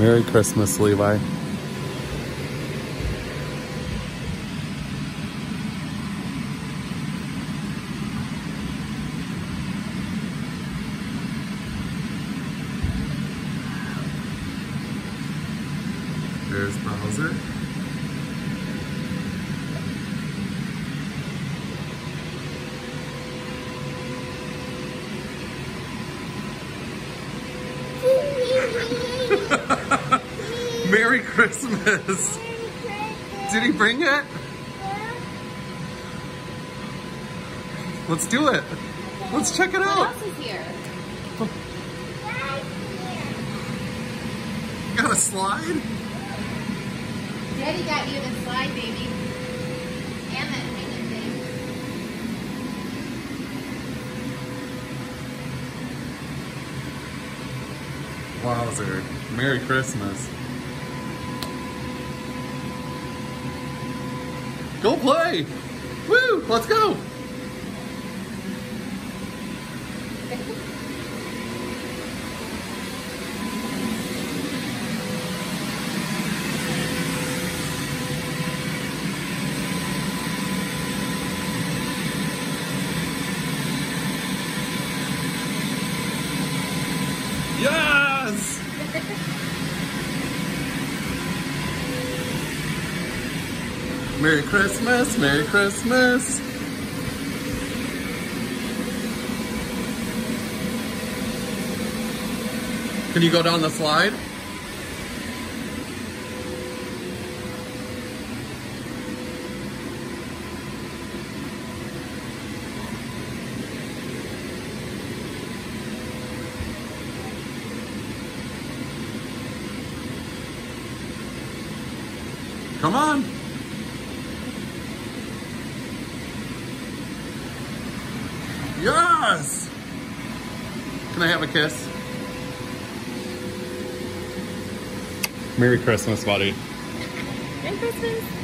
Merry Christmas, Levi. There's Bowser. Merry Christmas! Did he bring it? Let's do it. Let's check it out. What else is here? Got a slide? Daddy got you the slide, baby. And that hanging thing. Wowzer. Merry Christmas. Go play! Woo! Let's go! Yes! Merry Christmas, Merry Christmas. Can you go down the slide? Come on. Yes! Can I have a kiss? Merry Christmas, buddy. Merry Christmas.